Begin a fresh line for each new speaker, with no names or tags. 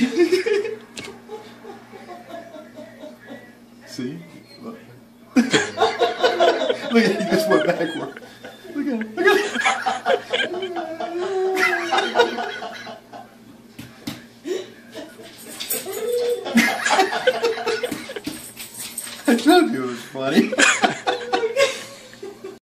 See? Look. Look at it, he just went backward. Look at it. Look at it. I told you it was funny.